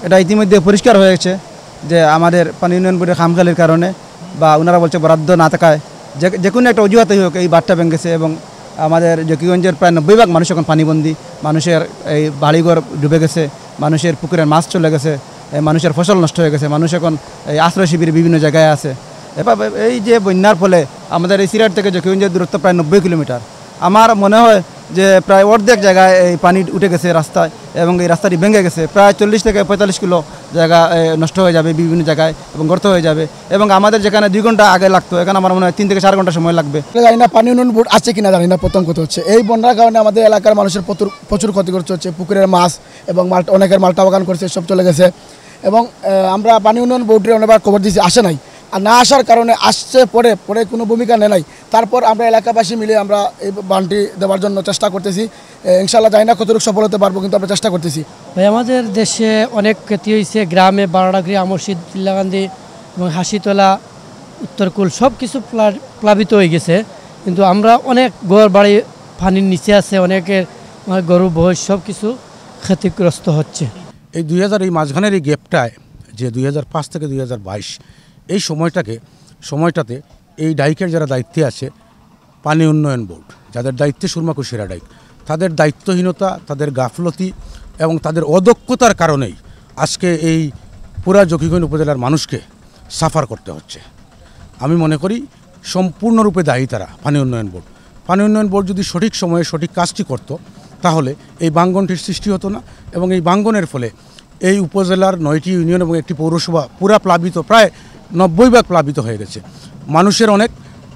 এটা ইতিমধ্যে পরিষ্কার হয়েছে যে আমাদের পানি উন্নয়ন বোর্ডের খামখেয়ালির কারণে বা ওনারা বলছে বরাদ্দ না থাকায় যে কোনো একটা অজুহাতেই হোক এই বাঁধটা ভেঙেছে এবং আমাদের জকিগঞ্জের প্রায় 90% মানুষ এখন পানিবন্দী। মানুষের এই বাড়িঘর ডুবে গেছে, মানুষের পুকুরের মাছ চলে গেছে, মানুষের ফসল নষ্ট হয়ে গেছে, মানুষ এখন এই আশ্রয় শিবির বিভিন্ন জায়গায় আছে। এবার এই যে বন্যার ফলে আমাদের এই সিরাট থেকে জকিগঞ্জের দূরত্ব প্রায় 90 কিলোমিটার। আমার মনে হয় যে প্রায় অর্ধেক জায়গায় এই পানি উঠে গেছে রাস্তায় এবং এই রাস্তাটি ভেঙে গেছে। প্রায় 40 থেকে 45 কিলো জায়গা নষ্ট হয়ে যাবে বিভিন্ন জায়গায় এবং গর্ত হয়ে যাবে এবং আমাদের যেখানে 2 ঘন্টা আগে লাগতো এখানে আমার মনে হয় 3 থেকে 4 ঘন্টা সময় লাগবে। জানি না পানি উন্নয়ন বোর্ড আছে কিনা জানি না। প্রথম কথা হচ্ছে এই বন্যার কারণে আমাদের এলাকার মানুষের প্রচুর ক্ষতিগ্রস্ত হচ্ছে। পুকুরের মাছ এবং অনেকের মাল্টা বাগান করছে, সব চলে গেছে এবং আমরা পানি উন্নয়ন বোর্ডের অনেকবার খবর দিয়েছি, আসে নাই। আর না আসার কারণে আসছে পরে কোনো ভূমিকা নেয় নাই। তারপর আমরা এলাকাবাসী মিলে আমরা এই বানটি দেওয়ার জন্য চেষ্টা করতেছি। ইনশাআল্লাহ জানি না কতটুকু সফল হতে পারবো, কিন্তু আমরা চেষ্টা করতেছি। ভাই আমাদের দেশে অনেক ক্ষতি হয়েছে। গ্রামে বারোডাগরি, আমরশিদ, চিল্লাকান্দি এবং হাসিতলা, উত্তরকুল সব কিছু প্লাবিত হয়ে গেছে। কিন্তু আমরা অনেক ঘর বাড়ি পানির নিচে আছে, অনেকের গরু বয়স সব কিছু ক্ষতিগ্রস্ত হচ্ছে। এই 2000 এই মাঝখানের এই গ্যাপটায় যে 2005 থেকে 2022 এই সময়টাতে এই ডাইকের যারা দায়িত্বে আছে, পানি উন্নয়ন বোর্ড যাদের দায়িত্বে সুরমা কুশিয়ারা ডাইক, তাদের দায়িত্বহীনতা, তাদের গাফলতি এবং তাদের অদক্ষতার কারণেই আজকে এই পুরা জকিগঞ্জ উপজেলার মানুষকে সাফার করতে হচ্ছে। আমি মনে করি সম্পূর্ণরূপে দায়ী তারা, পানি উন্নয়ন বোর্ড। পানি উন্নয়ন বোর্ড যদি সঠিক সময়ে সঠিক কাজটি করত তাহলে এই বাঙ্গনটির সৃষ্টি হতো না এবং এই বাঙ্গনের ফলে এই উপজেলার 9টি ইউনিয়ন এবং একটি পৌরসভা পুরা প্লাবিত, প্রায় 90% প্লাবিত হয়ে গেছে। মানুষের অনেক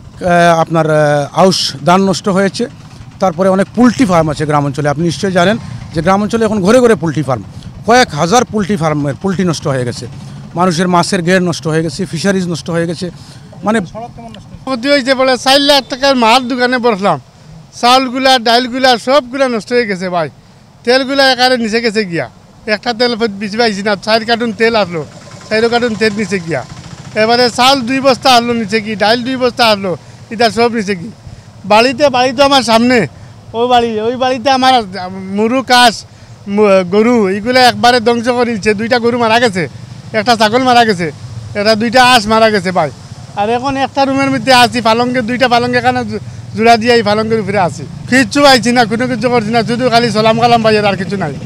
আপনার আউশ ধান নষ্ট হয়েছে। তারপরে অনেক পোলট্রি ফার্ম আছে গ্রামাঞ্চলে। আপনি নিশ্চয়ই জানেন যে গ্রামাঞ্চলে এখন ঘরে ঘরে পোলট্রি ফার্ম, কয়েক হাজার পোলট্রি ফার্মের পোলট্রি নষ্ট হয়ে গেছে। মানুষের মাছের ঘের নষ্ট হয়ে গেছে, ফিশারিজ নষ্ট হয়ে গেছে। মানে ক্ষতি হয়েছে বলে 4 লাখ টাকার মাল দোকানে বসলাম, চাউলগুলা ডাইলগুলা সবগুলা নষ্ট হয়ে গেছে ভাই। তেলগুলা একারে নিচে গেছে গিয়া, একটা তেল বেশি পাইছি না, 4 কার্টুন তেল আসলো, 4 কার্টুন তেল নিচে গিয়া। এবারে চাউল 2 বস্তা আসলো নিচে কি, ডাইল 2 বস্তা আসলো, এটা সব নিচে কি। বাড়ি তো আমার সামনে, ওই বাড়িতে আমার মুরু কাশ গরু এগুলো একবারে ধ্বংস করে দিচ্ছে। 2টা গরু মারা গেছে, একটা ছাগল মারা গেছে, এটা 2টা হাঁস মারা গেছে ভাই। আর এখন একটা রুমের মধ্যে আছি, পালঙ্কে 2টা পালঙ্কে এখানে জোড়া দিয়ে এই পালঙ্কের উপরে আছি। কিচ্ছু পাইছি না, কোনো কিছু করছি না, শুধু খালি সালাম কালাম পাই, আর কিছু নাই।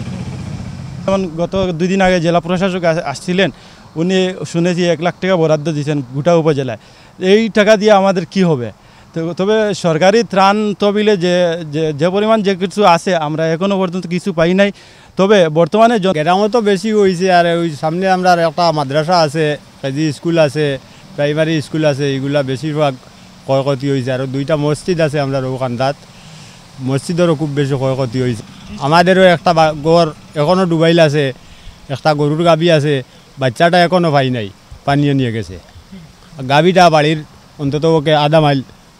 যেমন গত 2 দিন আগে জেলা প্রশাসক আসছিলেন, উনি শুনেছি 1 লাখ টাকা বরাদ্দ দিয়েছেন গোটা উপজেলায়। এই টাকা দিয়ে আমাদের কি হবে? তবে সরকারি ত্রাণ তহবিলে যে পরিমাণ যে কিছু আছে আমরা এখনও পর্যন্ত কিছু পাই নাই। তবে বর্তমানে গ্রামও তো বেশি হয়েছে, আর ওই সামনে আমরা একটা মাদ্রাসা আছে, কেজি স্কুল আছে, প্রাইমারি স্কুল আছে, এগুলা বেশিরভাগ ক্ষয়ক্ষতি হয়েছে। আর 2টা মসজিদ আছে আমরা ওখানটাত, মসজিদেরও খুব বেশি ক্ষয়ক্ষতি হয়েছে। আমাদেরও একটা ঘর এখনও ডুবাইল আছে, একটা গরুর গাভী আছে, বাচ্চাটা এখনও পাই নাই, পানিয়ে নিয়ে গেছে। গাভীটা বাড়ির অন্তত ওকে আধা মাইল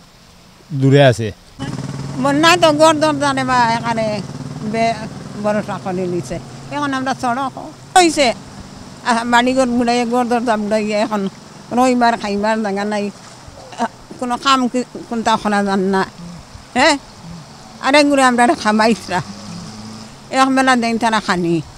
দূরে আছে। বন্যায় তো গড় দর জানে বা এখানে বড় টাকানি নিছে, এখন আমরা সড়ক হয়েছে বাড়িঘর বুড়াই গড় দর দাম বুড়াইয়ে এখন রইবার খাইবার জায়গা নাই, কোনো কাম কোনটা করা যান না। হ্যাঁ, আরেকগুলো আমরা খাবাইছরা, একবেলা দিন তারা খানি।